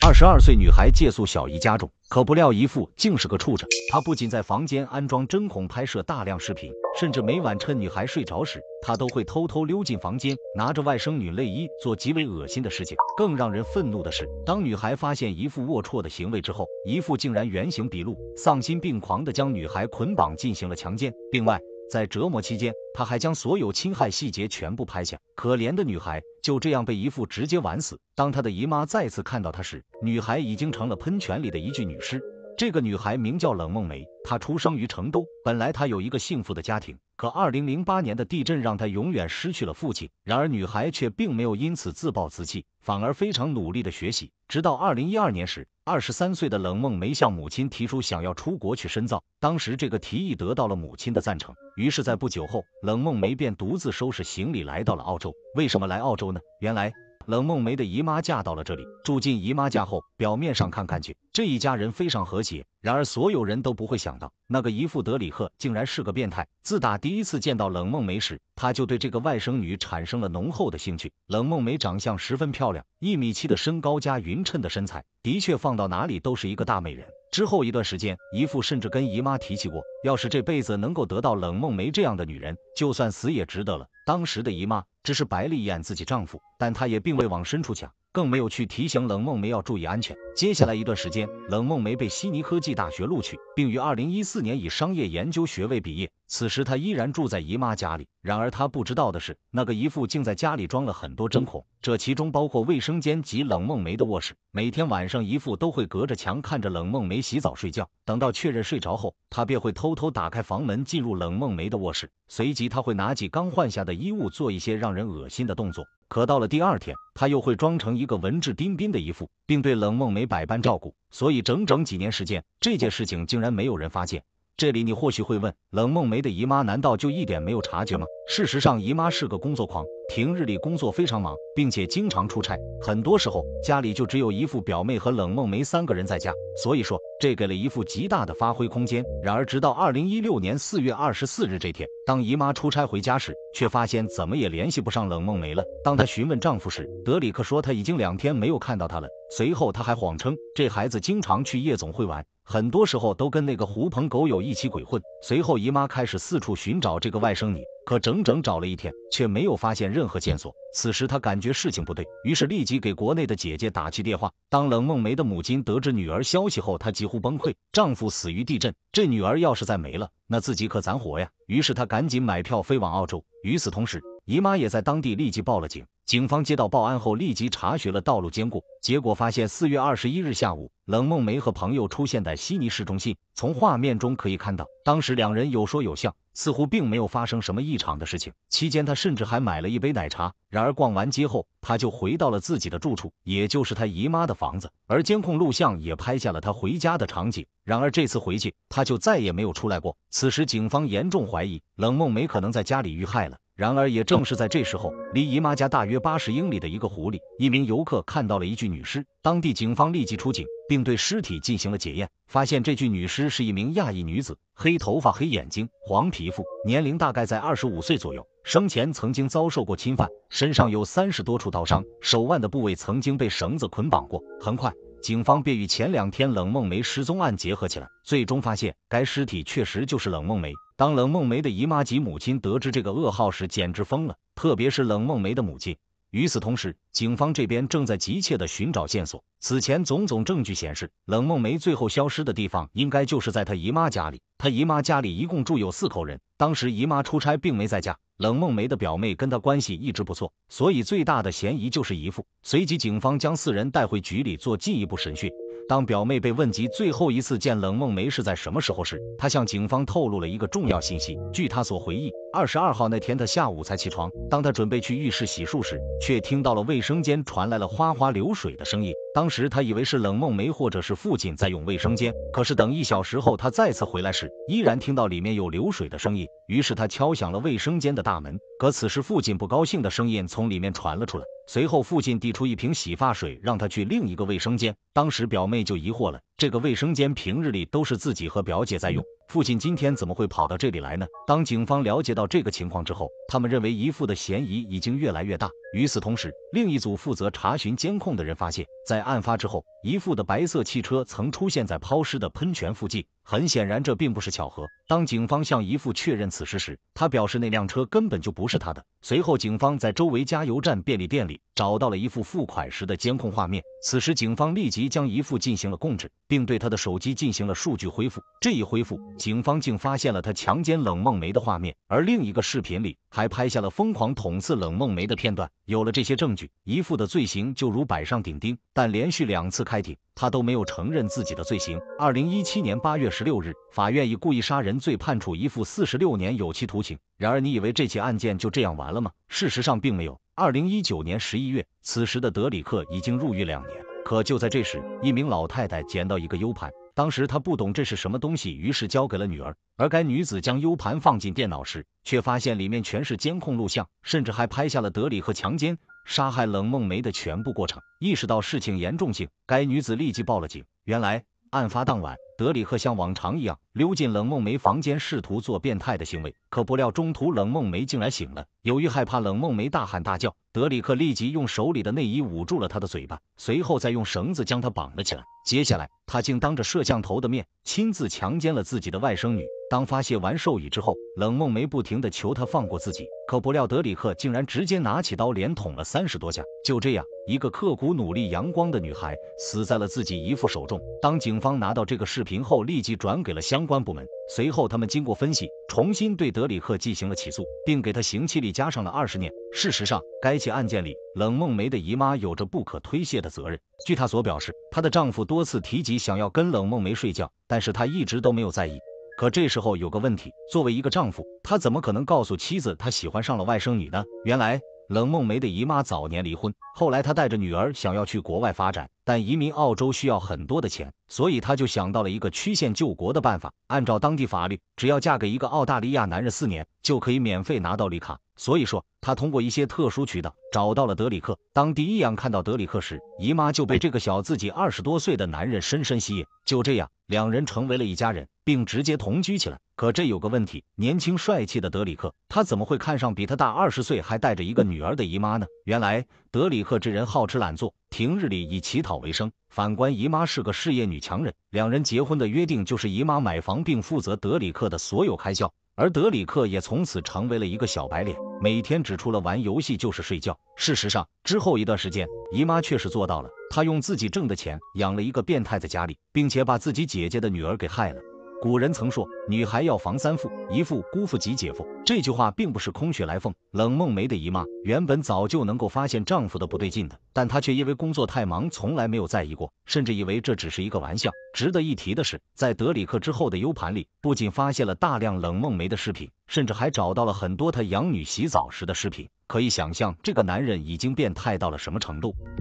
22岁女孩借宿小姨家中，可不料姨父竟是个畜生。他不仅在房间安装针孔拍摄大量视频，甚至每晚趁女孩睡着时，他都会偷偷溜进房间，拿着外甥女内衣做极为恶心的事情。更让人愤怒的是，当女孩发现姨父龌龊的行为之后，姨父竟然原形毕露，丧心病狂地将女孩捆绑进行了强奸。另外，在折磨期间，他还将所有侵害细节全部拍下。可怜的女孩就这样被姨父直接玩死。当她的姨妈再次看到她时，女孩已经成了喷泉里的一具女尸。这个女孩名叫冷梦梅，她出生于成都。本来她有一个幸福的家庭，可2008年的地震让她永远失去了父亲。然而女孩却并没有因此自暴自弃，反而非常努力的学习。直到2012年时，23岁的冷梦梅向母亲提出想要出国去深造。当时这个提议得到了母亲的赞成，于是在不久后，冷梦梅便独自收拾行李来到了澳洲。为什么来澳洲呢？原来冷梦梅的姨妈嫁到了这里，住进姨妈家后，表面上看去，这一家人非常和谐。然而所有人都不会想到，那个姨父德里赫竟然是个变态。自打第一次见到冷梦梅时，他就对这个外甥女产生了浓厚的兴趣。冷梦梅长相十分漂亮，1.7米的身高加匀称的身材，的确放到哪里都是一个大美人。之后一段时间，姨父甚至跟姨妈提起过，要是这辈子能够得到冷梦梅这样的女人，就算死也值得了。当时的姨妈只是白了一眼自己丈夫，但她也并未往深处想，更没有去提醒冷梦梅要注意安全。接下来一段时间，冷梦梅被悉尼科技大学录取，并于2014年以商业研究学位毕业。此时她依然住在姨妈家里。然而她不知道的是，那个姨父竟在家里装了很多针孔，这其中包括卫生间及冷梦梅的卧室。每天晚上，姨父都会隔着墙看着冷梦梅洗澡睡觉，等到确认睡着后，他便会偷偷打开房门进入冷梦梅的卧室，随即他会拿起刚换下的衣物做一些让人恶心的动作。可到了第二天，他又会装成一个文质彬彬的姨父，并对冷梦梅百般照顾。所以整整几年时间，这件事情竟然没有人发现。这里你或许会问，冷梦梅的姨妈难道就一点没有察觉吗？事实上，姨妈是个工作狂，平日里工作非常忙，并且经常出差，很多时候家里就只有姨父、表妹和冷梦梅3个人在家，所以说这给了姨父极大的发挥空间。然而直到2016年4月24日这天，当姨妈出差回家时，却发现怎么也联系不上冷梦梅了。当她询问丈夫时，德里克说他已经2天没有看到她了。随后他还谎称这孩子经常去夜总会玩，很多时候都跟那个狐朋狗友一起鬼混。随后姨妈开始四处寻找这个外甥女，可整整找了1天，却没有发现任何线索。此时她感觉事情不对，于是立即给国内的姐姐打去电话。当冷梦梅的母亲得知女儿消息后，她几乎崩溃，丈夫死于地震，这女儿要是再没了，那自己可咋活呀？于是她赶紧买票飞往澳洲。与此同时，姨妈也在当地立即报了警。警方接到报案后，立即查询了道路监控，结果发现4月21日下午，冷梦梅和朋友出现在悉尼市中心。从画面中可以看到，当时2人有说有笑，似乎并没有发生什么异常的事情。期间他甚至还买了一杯奶茶。然而逛完街后，他就回到了自己的住处，也就是他姨妈的房子，而监控录像也拍下了他回家的场景。然而这次回去，他就再也没有出来过。此时警方严重怀疑冷梦梅可能在家里遇害了。然而也正是在这时候，离姨妈家大约80英里的一个湖里，一名游客看到了一具女尸。当地警方立即出警，并对尸体进行了检验，发现这具女尸是一名亚裔女子，黑头发、黑眼睛、黄皮肤，年龄大概在25岁左右。生前曾经遭受过侵犯，身上有30多处刀伤，手腕的部位曾经被绳子捆绑过。很快，警方便与前2天冷梦梅失踪案结合起来，最终发现该尸体确实就是冷梦梅。当冷梦梅的姨妈及母亲得知这个噩耗时，简直疯了，特别是冷梦梅的母亲。与此同时，警方这边正在急切地寻找线索。此前种种证据显示，冷梦梅最后消失的地方应该就是在她姨妈家里。她姨妈家里一共住有4口人，当时姨妈出差并没在家，冷梦梅的表妹跟她关系一直不错，所以最大的嫌疑就是姨父。随即警方将4人带回局里做进一步审讯。当表妹被问及最后一次见冷梦梅是在什么时候时，她向警方透露了一个重要信息。据她所回忆，22号那天她下午才起床，当她准备去浴室洗漱时，却听到了卫生间传来了哗哗流水的声音。当时她以为是冷梦梅或者是父亲在用卫生间，可是等1小时后她再次回来时，依然听到里面有流水的声音。于是她敲响了卫生间的大门，可此时父亲不高兴的声音从里面传了出来。随后父亲递出一瓶洗发水，让她去另一个卫生间。当时表妹就疑惑了， 这个卫生间平日里都是自己和表姐在用，父亲今天怎么会跑到这里来呢？当警方了解到这个情况之后，他们认为姨父的嫌疑已经越来越大。与此同时，另一组负责查询监控的人发现，在案发之后，姨父的白色汽车曾出现在抛尸的喷泉附近。很显然，这并不是巧合。当警方向姨父确认此事时，他表示那辆车根本就不是他的。随后，警方在周围加油站、便利店里找到了姨父付款时的监控画面。此时，警方立即将姨父进行了控制，并对他的手机进行了数据恢复。这一恢复，警方竟发现了他强奸冷梦梅的画面，而另一个视频里还拍下了疯狂捅刺冷梦梅的片段。有了这些证据，姨父的罪行就如板上钉钉。但连续2次开庭，他都没有承认自己的罪行。2017年8月16日，法院以故意杀人罪判处姨父46年有期徒刑。然而，你以为这起案件就这样完了吗？事实上并没有。2019年11月，此时的德里克已经入狱2年。可就在这时，一名老太太捡到一个 U 盘，当时她不懂这是什么东西，于是交给了女儿。而该女子将 U 盘放进电脑时，却发现里面全是监控录像，甚至还拍下了德里克强奸、杀害冷梦梅的全部过程。意识到事情严重性，该女子立即报了警。原来，案发当晚，德里克像往常一样溜进冷梦梅房间，试图做变态的行为。可不料中途冷梦梅竟然醒了。由于害怕冷梦梅大喊大叫，德里克立即用手里的内衣捂住了她的嘴巴，随后再用绳子将她绑了起来。接下来，他竟当着摄像头的面亲自强奸了自己的外甥女。当发泄完授予之后，冷梦梅不停地求他放过自己，可不料德里克竟然直接拿起刀连捅了30多下。就这样，一个刻苦努力、阳光的女孩死在了自己姨父手中。当警方拿到这个视频后，立即转给了相关部门。随后，他们经过分析，重新对德里克进行了起诉，并给他刑期里加上了20年。事实上，该起案件里，冷梦梅的姨妈有着不可推卸的责任。据她所表示，她的丈夫多次提及想要跟冷梦梅睡觉，但是她一直都没有在意。可这时候有个问题，作为一个丈夫，他怎么可能告诉妻子他喜欢上了外甥女呢？原来，冷梦梅的姨妈早年离婚，后来她带着女儿想要去国外发展，但移民澳洲需要很多的钱，所以她就想到了一个曲线救国的办法。按照当地法律，只要嫁给一个澳大利亚男人4年，就可以免费拿到绿卡。所以说，她通过一些特殊渠道找到了德里克。当第一眼看到德里克时，姨妈就被这个小自己20多岁的男人深深吸引。就这样，两人成为了一家人，并直接同居起来。可这有个问题，年轻帅气的德里克，他怎么会看上比他大20岁还带着一个女儿的姨妈呢？原来，德里克这人好吃懒做，平日里以乞讨为生。反观姨妈是个事业女强人，两人结婚的约定就是姨妈买房并负责德里克的所有开销。而德里克也从此成为了一个小白脸，每天只除了玩游戏就是睡觉。事实上，之后一段时间，姨妈确实做到了，她用自己挣的钱养了一个变态在家里，并且把自己姐姐的女儿给害了。古人曾说，女孩要防3父，姨父、姑父及姐夫。这句话并不是空穴来风。冷梦梅的姨妈原本早就能够发现丈夫的不对劲的，但她却因为工作太忙，从来没有在意过，甚至以为这只是一个玩笑。值得一提的是，在德里克之后的 U 盘里，不仅发现了大量冷梦梅的视频，甚至还找到了很多她养女洗澡时的视频。可以想象，这个男人已经变态到了什么程度。